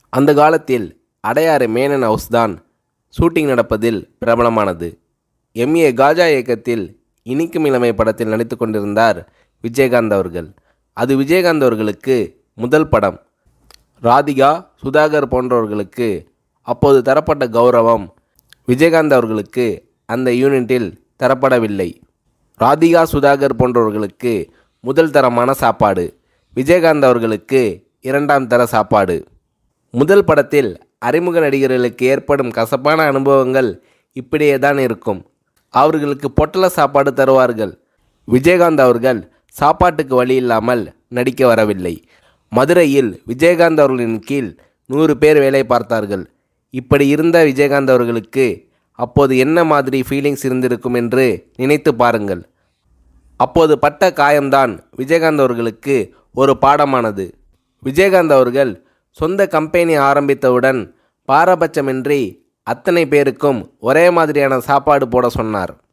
அந்த காலத்தில் அடையாறு மேனன் ஹவுஸ் தான் ஷூட்டிங் நடப்பதில் பிரபலமானது. எம்ஏ காஜா இயக்கத்தில் இனிக்கும் இளமை படத்தில் நடித்து கொண்டிருந்தார் விஜயகாந்த் அவர்கள். அது விஜயகாந்த் அவர்களுக்கு முதல் படம். ராதிகா, சுதாகர் போன்றவர்களுக்கு அப்போது தரப்பட்ட கௌரவம் விஜயகாந்த் அவர்களுக்கு அந்த யூனிட்டில் தரப்படவில்லை. ராதிகா, சுதாகர் போன்றவர்களுக்கு முதல் தரமான சாப்பாடு, விஜயகாந்த் அவர்களுக்கு இரண்டாம் தர சாப்பாடு. முதல் படத்தில் அறிமுக நடிகர்களுக்கு ஏற்படும் கசப்பான அனுபவங்கள் இப்படியே தான் இருக்கும். அவர்களுக்கு பொட்டல சாப்பாடு தருவார்கள். விஜயகாந்த் அவர்கள் சாப்பாட்டுக்கு வழி இல்லாமல் நடிக்க வரவில்லை. மதுரையில் விஜயகாந்த் அவர்களின் கீழ் 100 பேர் வேலை பார்த்தார்கள். இப்படி இருந்த விஜயகாந்த் அவர்களுக்கு அப்போது என்ன மாதிரி ஃபீலிங்ஸ் இருந்திருக்கும் என்று நினைத்து பாருங்கள். அப்போது பட்ட காயம்தான் விஜயகாந்த் அவர்களுக்கு ஒரு பாடமானது. விஜயகாந்த் அவர்கள் சொந்த கம்பெனி ஆரம்பித்தவுடன் பாரபட்சமின்றி அத்தனை பேருக்கும் ஒரே மாதிரியான சாப்பாடு போட சொன்னார்.